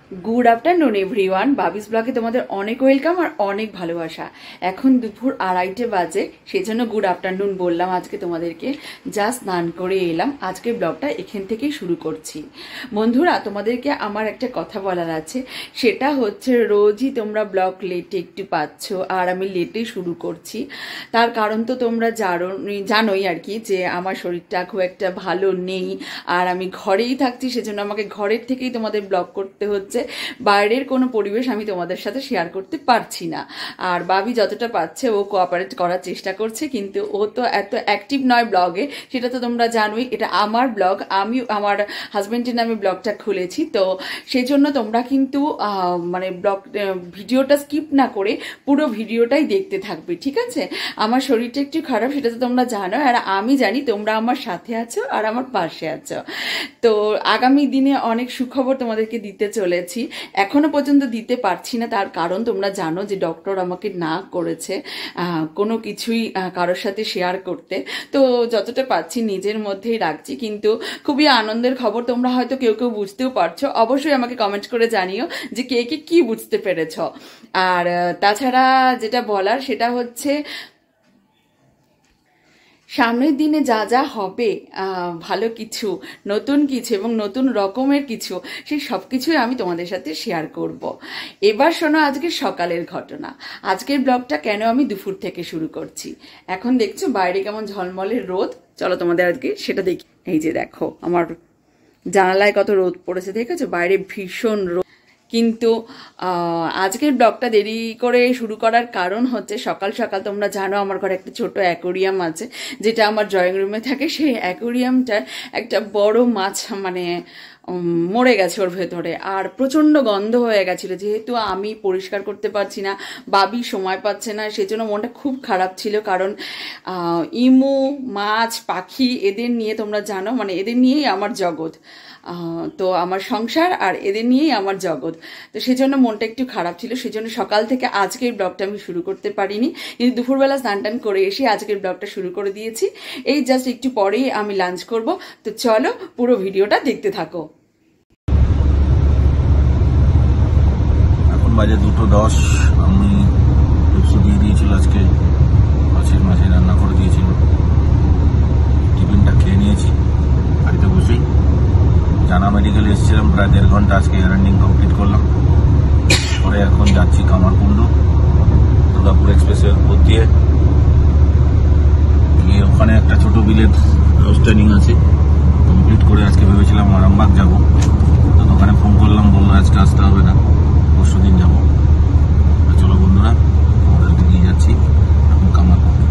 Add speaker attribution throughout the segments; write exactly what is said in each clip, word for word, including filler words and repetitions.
Speaker 1: Good afternoon everyone बाबिस ब्लगे तुम्हारे अनेक वेलकाम और अनेक भालोबासा। एखन दुपुर आढ़ाईटे बाजे सेजন্য गुड आफ्टरनुन बोललाम। आज के तुम्हादेरके जा स्नान करे एलाम। आजके ब्लगटा एखान थेकेई शुरू करछि। बंधुरा तुम्हादेरके आमार एकटा कथा बोलार आछे, सेटा होच्छे रोजई तोमरा ब्लग लेटे एकटु पाচ্ছো और आमी लेटे शुरू करछि। तार कारण तो तोमरा जानोई जानोई आर कि जे आमार शरीरटा खूब एकटा भालो नेই और आमी घरेई थाकछि, सेजন্য आमाके घरेर थेकेई तुम्हादेर ब्लग करते हच्छे। বাইরের কোনো পরিবেশ আমি তোমাদের সাথে শেয়ার করতে পারছি না। আর বাবি যতটা পাচ্ছে ও কোঅপারেট করার চেষ্টা করছে, কিন্তু ও তো এত অ্যাক্টিভ নয় ব্লগে, সেটা তো তোমরা জানোই। এটা আমার ব্লগ, আমি আমার হাজবেন্ডের নামে ব্লগটা খুলেছি, তো সেই জন্য তোমরা কিন্তু মানে ব্লগ ভিডিওটা স্কিপ না করে পুরো ভিডিওটাই দেখতে থাকবে, ঠিক আছে? আমার শরীরটা একটু খারাপ, সেটা তো তোমরা জানো, আর আমি জানি তোমরা আমার সাথে আছো আর আমার পাশে আছো। তো আগামী দিনে অনেক সুখবর তোমাদেরকে দিতে চলেছি। এখনো পর্যন্ত দিতে পারছি না, তার কারণ তোমরা জানো যে ডক্টর আমাকে না করেছে কোনো কিছুই কারোর সাথে শেয়ার করতে। তো যতটা পাচ্ছি নিজের মধ্যেই রাখছি, কিন্তু খুবই আনন্দের খবর। তোমরা হয়তো কেউ কেউ বুঝতেও পারছো, অবশ্যই আমাকে কমেন্ট করে জানিও যে কে কে কি বুঝতে পেরেছ। আর তাছাড়া যেটা বলার সেটা হচ্ছে সামনের দিনে যা যা হবে ভালো কিছু, নতুন কিছু এবং নতুন রকমের কিছু, সেই সব কিছুই আমি তোমাদের সাথে শেয়ার করব। এবার শোনো আজকে সকালের ঘটনা। আজকের ব্লগটা কেন আমি দুপুর থেকে শুরু করছি। এখন দেখছো বাইরে কেমন ঝলমলের রোদ, চলো তোমাদের আজকে সেটা দেখি। এই যে দেখো আমার জানালায় কত রোদ পড়েছে, দেখেছো? বাইরে ভীষণ রোদ। কিন্তু আজকের ব্লগটা দেরি করে শুরু করার কারণ হচ্ছে সকাল সকাল তোমরা জানো আমার ঘরে একটা ছোট অ্যাকোরিয়াম আছে, যেটা আমার ড্রয়িং রুমে থাকে। সেই অ্যাকোরিয়ামটার একটা বড় মাছ মানে মরে গেছে ওর ভেতরে, আর প্রচণ্ড গন্ধ হয়ে গেছিলো। যেহেতু আমি পরিষ্কার করতে পারছি না, বাবি সময় পাচ্ছে না, সেজন্য মনটা খুব খারাপ ছিল। কারণ ইমু, মাছ, পাখি এদের নিয়ে তোমরা জানো মানে এদের নিয়েই আমার জগৎ, তো আমার সংসার আর এদের নিয়েই আমার জগৎ। তো সেজন্য মনটা একটু খারাপ ছিল, সেজন্য সকাল থেকে আজকের ব্লগটা আমি শুরু করতে পারিনি। কিন্তু দুপুরবেলা স্নান টান করে এসে আজকের ব্লগটা শুরু করে দিয়েছি। এই জাস্ট একটু পরেই আমি লাঞ্চ করব। তো চলো পুরো ভিডিওটা দেখতে থাকো।
Speaker 2: এখন বাজে দুটো দশ। আমি পেপসি দিয়ে দিয়েছিল, আজকে মাছের মাছে রান্না করে দিয়েছিল। টিফিনটা খেয়ে নিয়েছি বাড়িতে বসেই। জানা মেডিকেলে এসেছিলাম প্রায় দেড় ঘন্টা, আজকে রানিং কমপ্লিট করলাম। পরে এখন যাচ্ছি কামারকুণ্ডু দুর্গাপুর এক্সপ্রেসের উপর দিয়ে গিয়ে ওখানে একটা ছোট বিলের হাউস ট্রেনিং আছে, কমপ্লিট করে আজকে ভেবেছিলাম আরামবাগ যাবো। তো ওখানে ফোন করলাম, বললো আজকে আসতে হবে না, পরশু দিন যাবো। চলো বন্ধুরা, আমাদেরকে নিয়ে যাচ্ছি এখন কামারকুণ্ডু।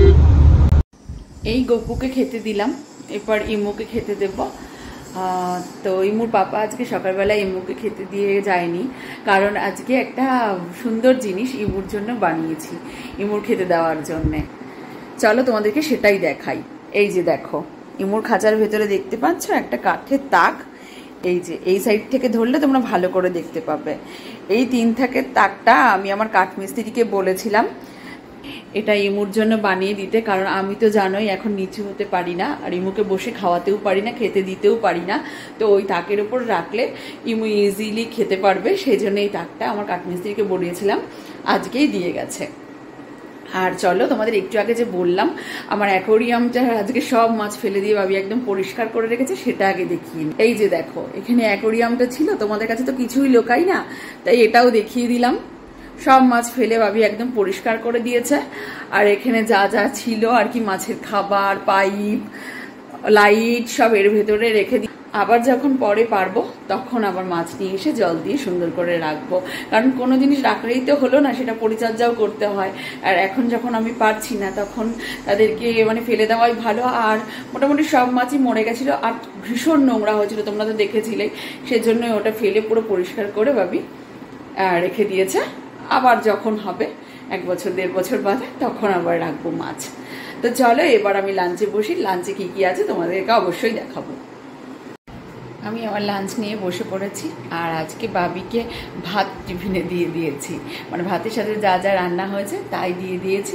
Speaker 1: এই গপুকে খেতে দিলাম, এরপর ইমুকে খেতে দেব। তো ইমুর পাপা আজকে সকালবেলা ইমুকে খেতে দিয়ে যায়নি, কারণ আজকে একটা সুন্দর জিনিস ইমুর জন্য বানিয়েছি, ইমুর খেতে দেওয়ার জন্যে। চলো তোমাদেরকে সেটাই দেখাই। এই যে দেখো ইমুর খাঁচার ভেতরে দেখতে পাচ্ছ একটা কাঠের তাক। এই যে এই সাইড থেকে ধরলে তোমরা ভালো করে দেখতে পাবে। এই তিন থাকের তাকটা আমি আমার কাঠমিস্ত্রিকে বলেছিলাম এটা ইমুর জন্য বানিয়ে দিতে, কারণ আমি তো জানোই এখন নিচু হতে পারি না, আর ইমুকে বসে খাওয়াতেও পারি না, খেতে দিতেও পারি না। তো ওই তাকের উপর রাখলে ইমু ইজিলি খেতে পারবে, সেই জন্য এই তাকটা আমার কাঠমিস্ত্রিকে বলিয়েছিলাম, আজকেই দিয়ে গেছে। আর চলো তোমাদের একটু আগে যে বললাম আমার অ্যাকোরিয়ামটা আজকে সব মাছ ফেলে দিয়ে ভাবি একদম পরিষ্কার করে রেখেছে, সেটা আগে দেখিয়ে। এই যে দেখো এখানে অ্যাকোরিয়ামটা ছিল, তোমাদের কাছে তো কিছুই লোকাই না, তাই এটাও দেখিয়ে দিলাম। সব মাছ ফেলে ভাবি একদম পরিষ্কার করে দিয়েছে। আর এখানে যা যা ছিল আর কি, মাছের খাবার, পাইপ, লাইট সব এর ভেতরে রেখে দিই। আবার যখন পরে পারবো তখন আবার মাছ নিয়ে এসে জল দিয়ে সুন্দর করে রাখবো, কারণ কোনো জিনিস রাখলেই তো হলো না, সেটা পরিচর্যাও করতে হয়। আর এখন যখন আমি পারছি না তখন তাদেরকে মানে ফেলে দেওয়াই ভালো। আর মোটামুটি সব মাছই মরে গেছিলো, আর ভীষণ নোংরা হয়েছিল, তোমরা তো দেখেছিলে, সেজন্য ওটা ফেলে পুরো পরিষ্কার করে ভাবি রেখে দিয়েছে। আবার যখন হবে এক বছর দেড় বছর বাদে তখন আবার রাখবো মাছ। তো চলো এবার আমি লাঞ্চে বসি। লাঞ্চে কি কি আছে তোমাদেরকে অবশ্যই দেখাবো। আমি আমার লাঞ্চ নিয়ে বসে পড়েছি, আর আজকে বাবিকে ভাত টিফিনে দিয়ে দিয়েছি, মানে ভাতের সাথে যা যা রান্না হয়েছে তাই দিয়ে দিয়েছি।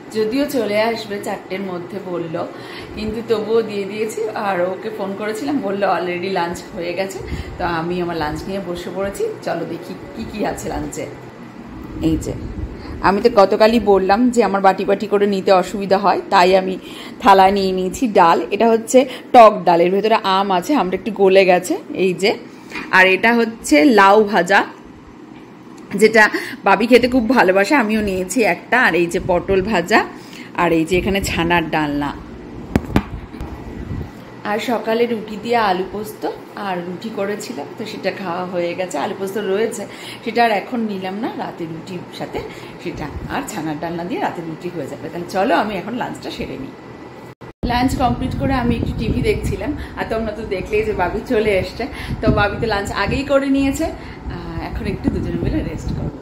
Speaker 1: যদিও চলে আসবে চারটের মধ্যে বললো, কিন্তু তবুও দিয়ে দিয়েছি। আর ওকে ফোন করেছিলাম, বললো অলরেডি লাঞ্চ হয়ে গেছে। তো আমি আমার লাঞ্চ নিয়ে বসে পড়েছি। চলো দেখি কি কি আছে লাঞ্চে। এই যে আমি তো গতকালই বললাম যে আমার বাটি বাটি করে নিতে অসুবিধা হয়, তাই আমি থালায় নিয়ে নিয়েছি ডাল। এটা হচ্ছে টক ডাল, এর ভেতরে আম আছে, আমটা একটু গলে গেছে। এই যে, আর এটা হচ্ছে লাউ ভাজা, যেটা বাবি খেতে খুব ভালোবাসে, আমিও নিয়েছি একটা। আর এই যে পটল ভাজা, আর এই যে এখানে ছানার ডালনা। আর সকালে রুটি দিয়ে আলু পোস্ত আর রুটি করেছিলাম, তো সেটা খাওয়া হয়ে গেছে। আলু পোস্ত রয়েছে, সেটা আর এখন নিলাম না, রাতে রুটির সাথে সেটা আর ছানার ডালনা দিয়ে রাতে রুটি হয়ে যাবে। তাহলে চলো আমি এখন লাঞ্চটা সেরে নিই। লাঞ্চ কমপ্লিট করে আমি একটু টিভি দেখছিলাম, আর তোমরা তো দেখলেই যে বাবি চলে এসছে। তো বাবি তো লাঞ্চ আগেই করে নিয়েছে, এখন একটু দুজনে মিলে রেস্ট করব।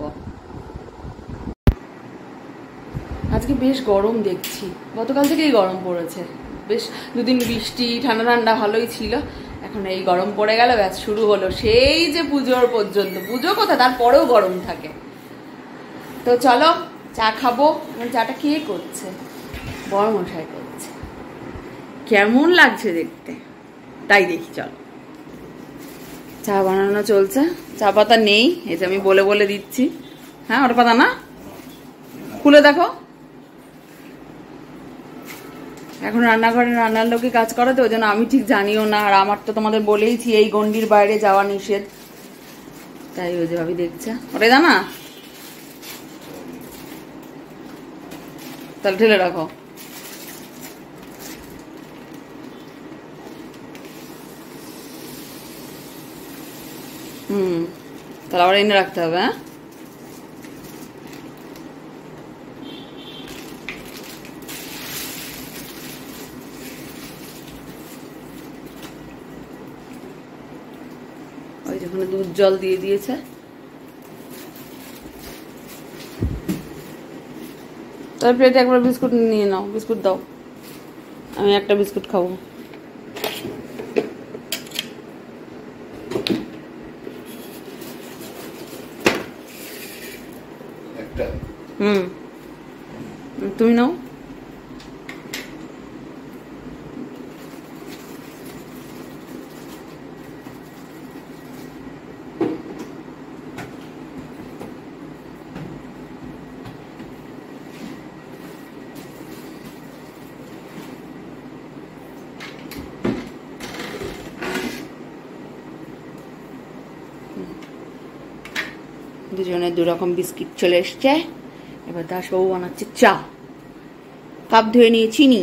Speaker 1: আজকে বেশ গরম দেখছি, গতকাল থেকেই গরম পড়েছে। বেশ দুদিন বৃষ্টি ঠান্ডা ঠান্ডা ভালোই ছিল, এখন এই গরম পড়ে গেল, ব্যাস শুরু হলো সেই যে পুজোর পর্যন্ত। পুজো কোথায়, তারপরেও গরম থাকে। তো চলো চা খাবো। চাটা কে করছে? বড় মশাই করছে। কেমন লাগছে দেখতে, তাই দেখি। চলো, চা বানানো চলছে। চা পাতা নেই, এই যে আমি বলে বলে দিচ্ছি। হ্যাঁ, ওটা পাতা না, খুলে দেখো। এখন রান্নাঘরে রান্নার লোকে কাজ করে, তো ওই জন্য আমি ঠিক জানিও না। আর আমার তো তোমাদের বলেইছি এই গন্ডির বাইরে যাওয়া নিষেধ, তাই ওই যে ভাবি দেখছে। ওটাই জানা, তাহলে ঢেলে রাখো। হুম, তাহলে আবার এনে রাখতে হবে। হ্যাঁ, ওই যেখানে দুধ জল দিয়ে দিয়েছে। তাহলে প্লেটে একবার বিস্কুট নিয়ে নাও, বিস্কুট দাও, আমি একটা বিস্কুট খাবো। হুম, তুমি নাও। দুজনে দু রকম বিস্কিট চলে এসছে। এবার দাসবাবু বানাচ্ছে চা। কাপ ধুয়ে নিয়ে চিনি,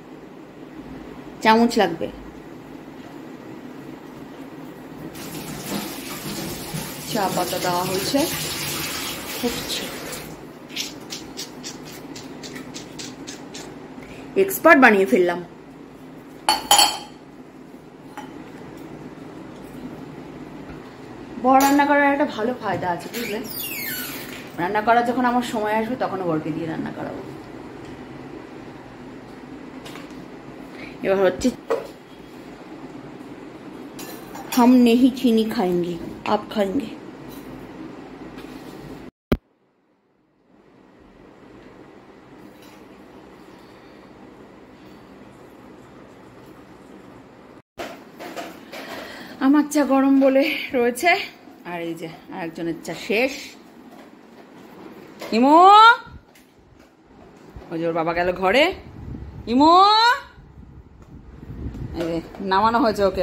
Speaker 1: চামচ লাগবে। চা পাতা দেওয়া হয়েছে, হচ্ছে। এক্সপার্ট বানিয়ে ফেললাম। বড় রান্না করার একটা ভালো ফায়দা আছে, বুঝলে? রান্না করার যখন আমার সময় আসবে তখন বরকে দিয়ে রান্না করাবো। এবার হচ্ছে हम नहीं चीनी खाएंगे, आप खाएंगे। আমার চা গরম বলে রয়েছে, আর এই যে আরেকজনের চা শেষ। ইমো, ওই যে ওর বাবা গেল ঘরে। ইমো, নামানো হয়েছে ওকে,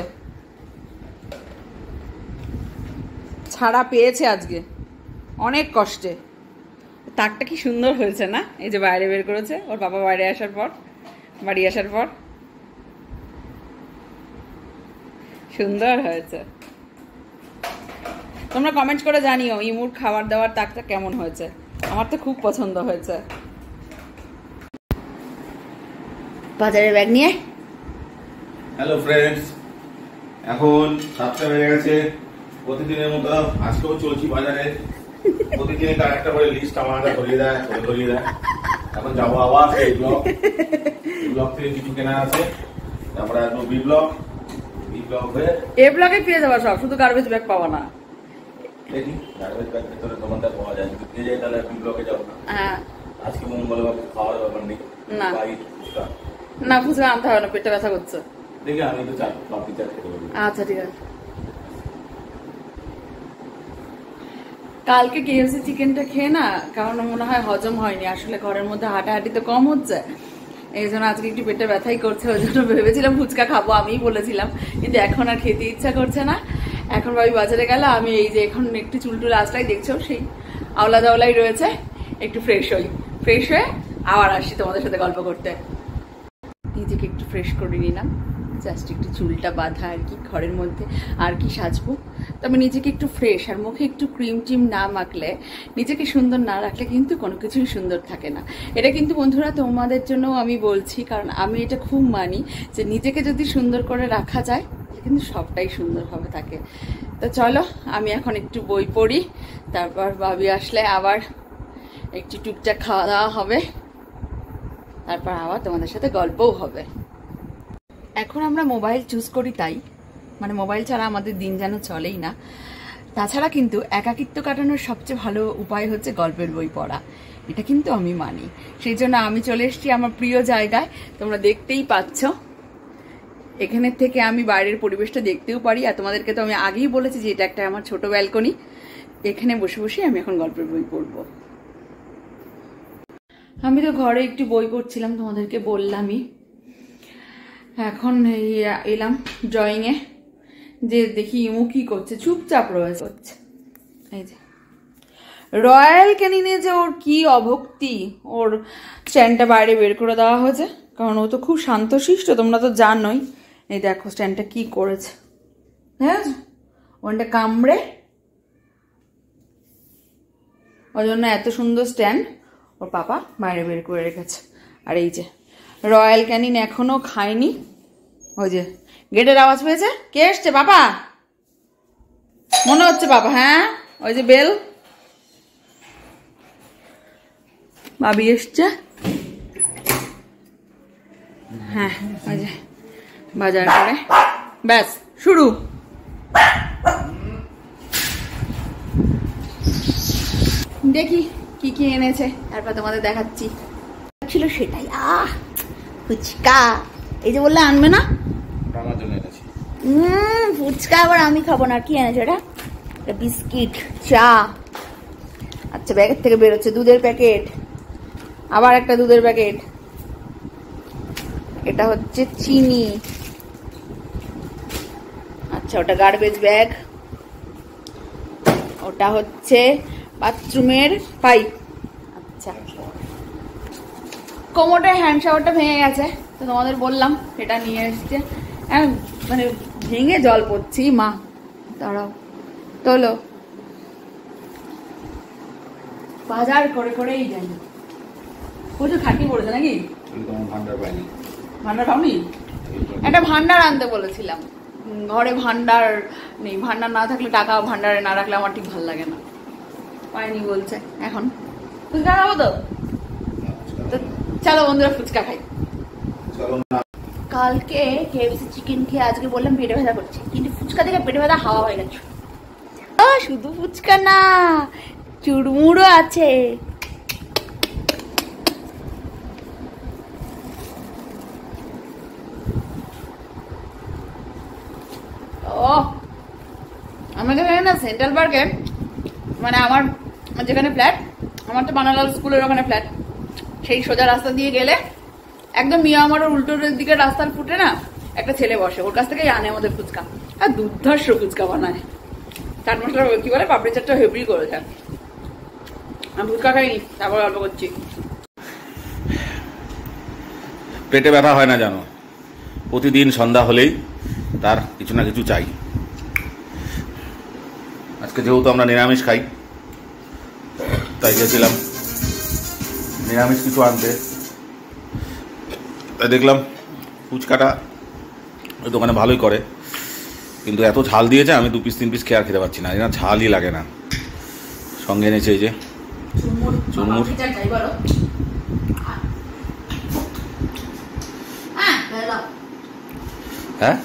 Speaker 1: ছাড়া পেয়েছে আজকে অনেক কষ্টে। তাকটা কি সুন্দর হয়েছে না? এই যে বাইরে বের করেছে ওর বাবা বাইরে আসার পর, বাড়ি আসার পর সুন্দর হয়েছে। তোমরা কমেন্ট করে জানিও ইমুর খাবার দাবার তাকটা কেমন হয়েছে। আমার তো খুব পছন্দ হয়েছে। বাজারের ব্যাগ নিয়ে
Speaker 2: হ্যালো ফ্রেন্ডস, এখন সাতটা বেজে গেছে। প্রতিদিনের মতো আজকেও চলছি বাজারে। প্রতিদিন তার একটা করে লিস্ট আমার হাতে ধরিয়ে দেয়, ধরিয়ে দেয়। এখন যাবো আবার এই ব্লক, ব্লক থেকে কিছু কেনা আছে, তারপরে আসবো বি ব্লক, বি ব্লক হয়ে
Speaker 1: এ ব্লকে পেয়ে যাবা সব, শুধু গার্বেজ ব্যাগ পাওয়া না।
Speaker 2: দেখি গার্বেজ ব্যাগ ভেতরে দোকানটা পাওয়া যায়, যদি পেয়ে যায় তাহলে বি ব্লকে যাবো না।
Speaker 1: হ্যাঁ,
Speaker 2: আজকে মঙ্গলবার খাওয়ার ব্যাপার নেই
Speaker 1: না না ফুচকা আনতে হবে না, পেটে ব্যথা করছে।
Speaker 2: দেখি আমি তো চাট পাপড়ি চাট খেতে পারি।
Speaker 1: আচ্ছা ঠিক আছে। কালকে কেএফসি চিকেনটা খেয়ে না কারণ মনে হয় হজম হয়নি, আসলে ঘরের মধ্যে হাঁটাহাঁটি তো কম হচ্ছে, এই জন্য আজকে একটু পেটে ব্যথাই করছে। ওই জন্য ভেবেছিলাম ফুচকা খাবো, আমিই বলেছিলাম, কিন্তু এখন আর খেতে ইচ্ছা করছে না। এখন ভাবি বাজারে গেল, আমি এই যে এখন একটু চুলটুল আসলাই দেখছো সেই আওলা দাওলাই রয়েছে, একটু ফ্রেশ হই, ফ্রেশ হয়ে আবার আসি তোমাদের সাথে গল্প করতে। নিজেকে একটু ফ্রেশ করে নিলাম, জাস্ট একটু চুলটা বাঁধা আর কি, ঘরের মধ্যে আর কি সাজবো। তবে নিজেকে একটু ফ্রেশ আর মুখে একটু ক্রিম টিম না মাখলে, নিজেকে সুন্দর না রাখলে কিন্তু কোনো কিছুই সুন্দর থাকে না। এটা কিন্তু বন্ধুরা তোমাদের জন্যও আমি বলছি, কারণ আমি এটা খুব মানি যে নিজেকে যদি সুন্দর করে রাখা যায় কিন্তু সবটাই সুন্দরভাবে থাকে। তো চলো আমি এখন একটু বই পড়ি, তারপর ভাবি আসলে আবার একটু টুকটাক খাওয়া দাওয়া হবে, তারপর আবার তোমাদের সাথে গল্পও হবে। এখন আমরা মোবাইল চুজ করি তাই, মানে মোবাইল ছাড়া আমাদের দিন যেন চলেই না। তাছাড়া কিন্তু একাকিত্ব কাটানোর সবচেয়ে ভালো উপায় হচ্ছে গল্পের বই পড়া, এটা কিন্তু আমি মানি। সেই জন্য আমি চলে এসেছি আমার প্রিয় জায়গায়, তোমরা দেখতেই পাচ্ছ। এখানের থেকে আমি বাইরের পরিবেশটা দেখতেও পারি, আর তোমাদেরকে তো আমি আগেই বলেছি যে এটা একটা আমার ছোট ব্যালকনি, এখানে বসে বসে আমি এখন গল্পের বই পড়বো। আমি তো ঘরে একটু বই পড়ছিলাম, তোমাদেরকে বললামই। এখন এলাম ড্রয়িংয়ে, যে দেখি ইমু কি করছে, চুপচাপ রয়েছে। এই যে রয়্যাল ক্যানিনে যে ওর কি অভক্তি, ওর স্ট্যান্ডটা বাইরে বের করে দেওয়া হয়েছে, কারণ ও তো খুব শান্তশিষ্ট, তোমরা তো জানোই। এই দেখো স্ট্যান্ডটা কি করেছে, হ্যাঁ ওটা কামড়ে, ওই জন্য এত সুন্দর স্ট্যান্ড ওর পাপা বাইরে বের করে রেখেছে। আর এই যে রয়্যাল ক্যানিন এখনো খায়নি, ওই যে গেটের আওয়াজ পেয়েছে, কে এসছে বাবা, মনে হচ্ছে বাবা, হ্যাঁ ওই যে বেল, ভাবি এসছে, হ্যাঁ ওই যে বাজার করে, ব্যাস শুরু। দেখি কি কি এনেছে, তারপর তোমাদের দেখাচ্ছি। ছিল সেটাই, আহ ফুচকা, এই যে বললে আনবে না, হম ফুচকা আবার আমি খাবো না। কি এনেছে এটা, বিস্কিট, চা, আচ্ছা ব্যাগের থেকে বেরোচ্ছে দুধের প্যাকেট, আবার একটা দুধের প্যাকেট, এটা হচ্ছে চিনি, আচ্ছা ওটা গার্বেজ ব্যাগ, ওটা হচ্ছে বাথরুমের পাইপ, আচ্ছা কোমোটের হ্যান্ড শাওয়ারটা ভেঙে গেছে, তো তোমাদের বললাম সেটা নিয়ে এসছে, মানে ভেঙে জল পড়ছি, মা দাঁড়াও তোলো, বাজার করে করেই যাই, প্রচুর খাটি পড়েছে নাকি, ভান্ডার পাওনি, একটা ভান্ডার আনতে বলেছিলাম, ঘরে ভান্ডার নেই, ভান্ডার না থাকলে টাকা ভান্ডারে না রাখলে আমার ঠিক ভালো লাগে না, পাইনি বলছে। এখন ফুচকা খাবো তো, চলো বন্ধুরা ফুচকা খাই। কালকে কেএফসি চিকেন খেয়ে আজকে বললাম পেটে ব্যথা করছে, কিন্তু ফুচকা থেকে পেটে ব্যথা হাওয়া হয়ে গেছে। শুধু ফুচকা না, চুড়মুড়ও আছে, ও আমাদের এখানে না সেন্ট্রাল পার্কে, মানে আমার যেখানে ফ্ল্যাট, আমার তো বানালাল স্কুলের ওখানে ফ্ল্যাট, সেই সোজা রাস্তা দিয়ে গেলে একদম মিয়া আমার উল্টোর দিকে রাস্তার ফুটে না একটা ছেলে বসে, ওর কাছ থেকেই আনে আমাদের ফুচকা, আর দুর্ধর্ষ ফুচকা বানায়, চাট মশলা কি বলে পাপড়ি চাটটা হেভি করেছে। আমি ফুচকা খাইনি, তারপর গল্প করছি।
Speaker 2: পেটে ব্যথা হয় না জানো, প্রতিদিন সন্ধ্যা হলেই তার কিছু না কিছু চাই। আজকে যেহেতু আমরা নিরামিষ খাই, তাই গেছিলাম নিরামিষ কিছু আনতে, তাই দেখলাম ফুচকাটা ওই দোকানে ভালোই করে, কিন্তু এত ঝাল দিয়েছে আমি দু পিস তিন পিস খেয়ে আর খেতে পারছি না, এটা ঝালই লাগে না। সঙ্গে এনেছে এই যে চুরমুর, হ্যাঁ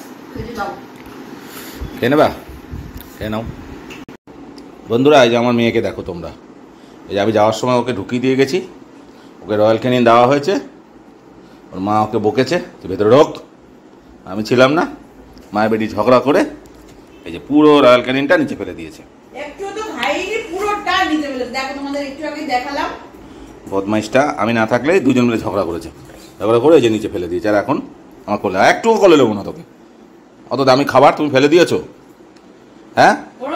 Speaker 2: খেয়ে নেবা, খেয়ে নাও। বন্ধুরা এই যে আমার মেয়েকে দেখো তোমরা, এই যে আমি যাওয়ার সময় ওকে ঢুকিয়ে দিয়ে গেছি, ওকে রয়্যাল ক্যানিন দেওয়া হয়েছে, ওর মা ওকে বকেছে যে ভেতরে ঢোক, আমি ছিলাম না, মায়ের বেটি ঝগড়া করে এই যে পুরো রয়্যাল ক্যানিনটা নিচে ফেলে দিয়েছে।
Speaker 1: একটু তো খাইনি, পুরোটা নিচে ফেলে দেখো, তোমাদের একটু আগে দেখালাম।
Speaker 2: বদমাইশটা আমি না থাকলে দুজন মিলে ঝগড়া করেছে, ঝগড়া করে এই যে নিচে ফেলে দিয়েছে। আর এখন আমার কোলে একটুও কোলে নেবো না তোকে, অত দামি খাবার তুমি ফেলে দিয়েছো। হ্যাঁ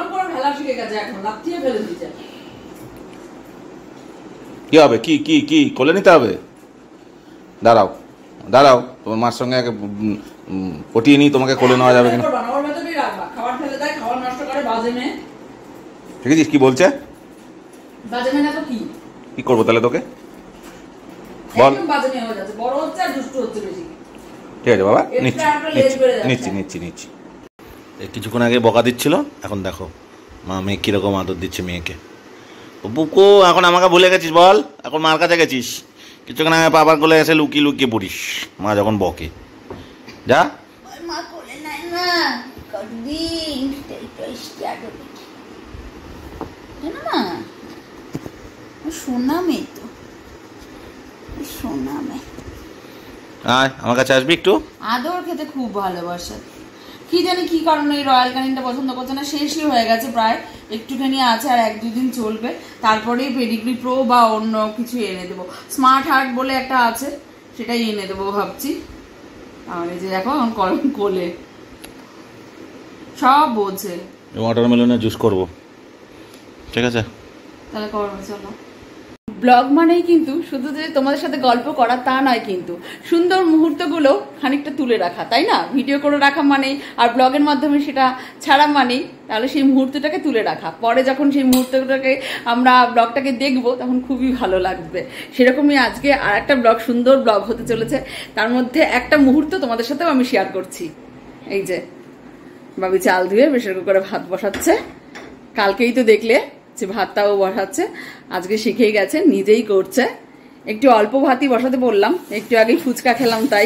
Speaker 2: কি হবে, কি কি কি কোলে নিতে হবে? দাঁড়াও দাঁড়াও, তোমার মার সঙ্গে পটিয়ে নিই, তোমাকে কোলে নেওয়া যাবে কিনা। দেখেছিস কি বলছে? কি করবো তাহলে তোকে বল। ঠিক আছে বাবা, নিচ্ছি নিচ্ছি নিচ্ছি নিচ্ছি। কিছুক্ষণ আগে বকা দিচ্ছিল, এখন দেখো মা মেয়ে কিরকম আদর দিচ্ছে মেয়েকে। বুকু এখন আমাকে ভুলে গেছিস বল, এখন মার কাছে গেছিস, কিছুক্ষণ আগে বাবার কোলে এসে লুকিয়ে লুকিয়ে পড়িস মা যখন বকে। যা
Speaker 1: সোনা মেয়ে তো, সোনা মেয়ে।
Speaker 2: আয় আমার কাছে আসবি একটু।
Speaker 1: আদর খেতে খুব ভালোবাসে, কি জানি কি কারণে এই রয়্যাল ক্যানিনটা পছন্দ করছে না। শেষই হয়ে গেছে প্রায়, একটুখানি আছে আর এক দুই দিন চলবে, তারপরেই পেডিগ্রি প্রো বা অন্য কিছু এনে দেবো। স্মার্ট হার্ট বলে একটা আছে, সেটাই এনে দেবো ভাবছি। আর এই যে দেখো এখন কলম কোলে সব বোঝে।
Speaker 2: ওয়াটারমেলনের জুস করবো, ঠিক আছে
Speaker 1: তাহলে করবো, চলো। ব্লগ মানেই কিন্তু শুধু যে তোমাদের সাথে গল্প করা তা নয়, কিন্তু সুন্দর মুহূর্তগুলো খানিকটা তুলে রাখা, তাই না? ভিডিও করে রাখা মানেই, আর ব্লগের মাধ্যমে সেটা ছাড়া মানেই তাহলে সেই মুহূর্তটাকে তুলে রাখা। পরে যখন সেই মুহূর্তটাকে আমরা ব্লগটাকে দেখবো তখন খুবই ভালো লাগবে। সেরকমই আজকে আর একটা ব্লগ, সুন্দর ব্লগ হতে চলেছে, তার মধ্যে একটা মুহূর্ত তোমাদের সাথেও আমি শেয়ার করছি। এই যে বাবি চাল ধুয়ে প্রেসার কুকারে ভাত বসাচ্ছে, কালকেই তো দেখলে যে ভাতটাও বসাচ্ছে, আজকে শিখেই গেছে, নিজেই করছে। একটু অল্প ভাতই বসাতে বললাম, একটু আগেই ফুচকা খেলাম তাই।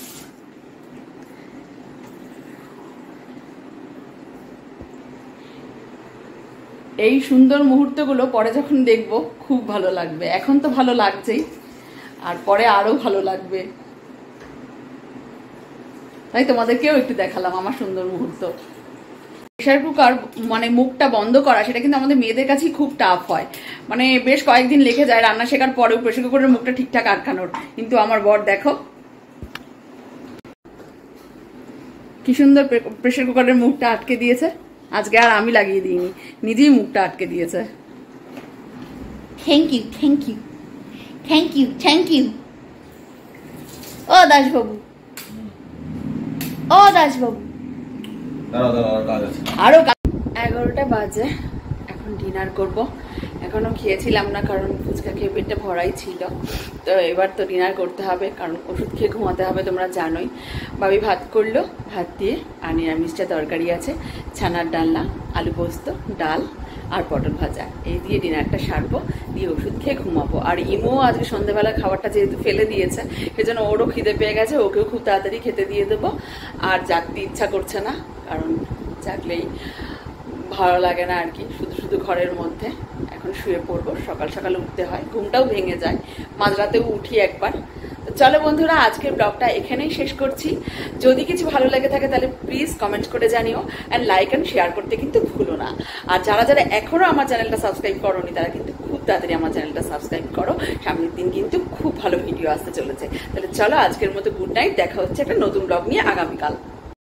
Speaker 1: এই সুন্দর মুহূর্তগুলো পরে যখন দেখবো খুব ভালো লাগবে। এখন তো ভালো লাগছেই, আর পরে আরো ভালো লাগবে, তাই তোমাদেরকেও একটু দেখালাম আমার সুন্দর মুহূর্ত। প্রেসার কুকার মানে মুখটা বন্ধ করা, সেটা কিন্তু আমাদের মেয়েদের কাছেই খুব টাফ হয়, মানে বেশ কয়েকদিন লেগে যায় রান্না শেখার পরেও প্রেসার কুকারের মুখটা ঠিকঠাক আটকানোর। কিন্তু আমার বর দেখো কি সুন্দর প্রেসার কুকারের মুখটা আটকে দিয়েছে। আজকে আর আমি লাগিয়ে দিইনি, নিজেই মুখটা আটকে দিয়েছে। Thank you thank you thank you thank you. ও দাসবাবু, ও দাসবাবু, আরো এগারোটা বাজে, এখন ডিনার করব। এখনো খেয়েছিলাম না কারণ ফুচকা খেয়ে পেটটা ভরাই ছিল, তো এবার তো ডিনার করতে হবে কারণ ওষুধ খেয়ে ঘুমাতে হবে, তোমরা জানোই। বাবি ভাত করলো, ভাত দিয়ে আর নিরামিষটা তরকারি আছে, ছানার ডালনা, আলু পোস্ত, ডাল আর পটল ভাজা, এই দিয়ে ডিনারটা সারবো, দিয়ে ওষুধ খেয়ে ঘুমাবো। আর ইমো আজকে সন্ধ্যাবেলা খাবারটা যেহেতু ফেলে দিয়েছে, সেজন্য ওরও খিদে পেয়ে গেছে, ওকেও খুব তাড়াতাড়ি খেতে দিয়ে দেবো। আর জাগতে ইচ্ছা করছে না, কারণ জাগলেই ভালো লাগে না আর কি, শুধু শুধু ঘরের মধ্যে। এখন শুয়ে পড়বো, সকাল সকাল উঠতে হয়, ঘুমটাও ভেঙে যায়, মাঝরাতেও উঠি একবার। তো চলো বন্ধুরা, আজকের ব্লগটা এখানেই শেষ করছি। যদি কিছু ভালো লেগে থাকে তাহলে প্লিজ কমেন্ট করে জানিও, অ্যান্ড লাইক অ্যান্ড শেয়ার করতে কিন্তু ভুলো না। আর যারা যারা এখনো আমার চ্যানেলটা সাবস্ক্রাইব করোনি তারা কিন্তু খুব তাড়াতাড়ি আমার চ্যানেলটা সাবস্ক্রাইব করো, সামনের দিন কিন্তু খুব ভালো ভিডিও আসতে চলেছে। তাহলে চলো আজকের মতো গুড নাইট, দেখা হচ্ছে একটা নতুন ব্লগ নিয়ে আগামীকাল।